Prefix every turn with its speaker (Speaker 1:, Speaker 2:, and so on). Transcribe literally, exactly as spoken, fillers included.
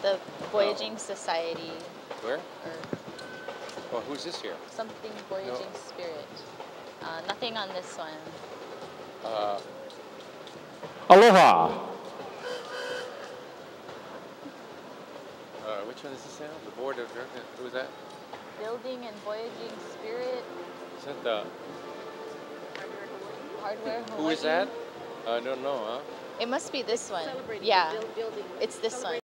Speaker 1: The Voyaging Society.
Speaker 2: Where?
Speaker 1: Or
Speaker 2: Well, who's this here?
Speaker 1: something Voyaging
Speaker 2: No.
Speaker 1: Spirit. Uh, nothing on this one.
Speaker 2: Uh,
Speaker 3: Aloha.
Speaker 2: uh, which one is this now? The board of directors. Who is that?
Speaker 1: Building and Voyaging Spirit.
Speaker 2: Is that the?
Speaker 1: Hardware Hawaii.
Speaker 2: Who is that? I don't know, huh?
Speaker 1: It must be this one.
Speaker 4: Celebrating
Speaker 1: Yeah.
Speaker 4: build- building.
Speaker 1: It's this one.